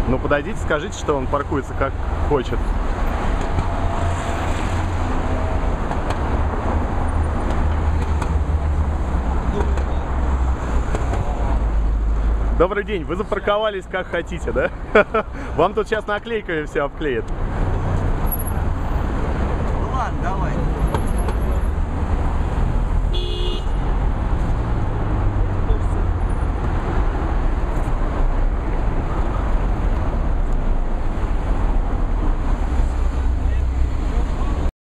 Ну подойдите, скажите, что он паркуется как хочет. Добрый день, вы запарковались как хотите, да? Вам тут сейчас наклейками все обклеят. Ну ладно, давай.